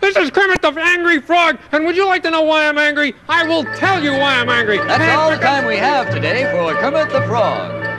This is Kermit the Angry Frog, and would you like to know why I'm angry? I will tell you why I'm angry. That's all the time we have today for Kermit the Frog.